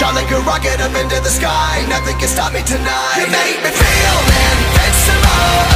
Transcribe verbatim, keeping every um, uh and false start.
Shot like a rocket up into the sky. Nothing can stop me tonight. You make me feel invincible.